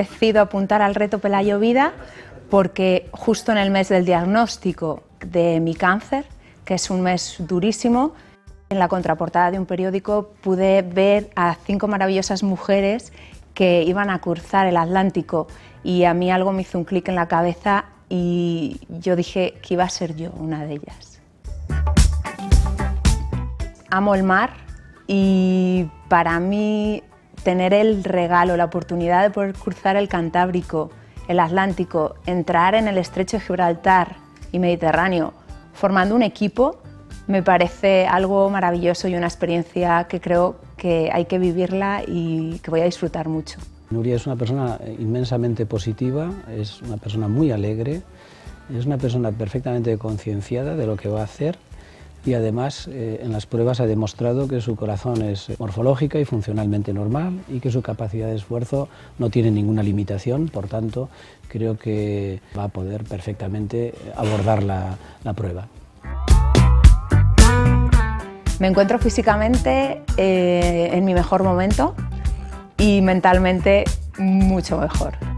decido apuntar al reto Pelayo Vida porque justo en el mes del diagnóstico de mi cáncer, que es un mes durísimo, en la contraportada de un periódico pude ver a 5 maravillosas mujeres que iban a cruzar el Atlántico y a mí algo me hizo un clic en la cabeza y yo dije que iba a ser yo una de ellas. Amo el mar y para mí tener el regalo, la oportunidad de poder cruzar el Cantábrico, el Atlántico, entrar en el Estrecho de Gibraltar y Mediterráneo formando un equipo me parece algo maravilloso y una experiencia que creo que hay que vivirla y que voy a disfrutar mucho. Nuria es una persona inmensamente positiva, es una persona muy alegre, es una persona perfectamente concienciada de lo que va a hacer y además en las pruebas ha demostrado que su corazón es morfológica y funcionalmente normal y que su capacidad de esfuerzo no tiene ninguna limitación, por tanto creo que va a poder perfectamente abordar la prueba. Me encuentro físicamente en mi mejor momento y mentalmente mucho mejor.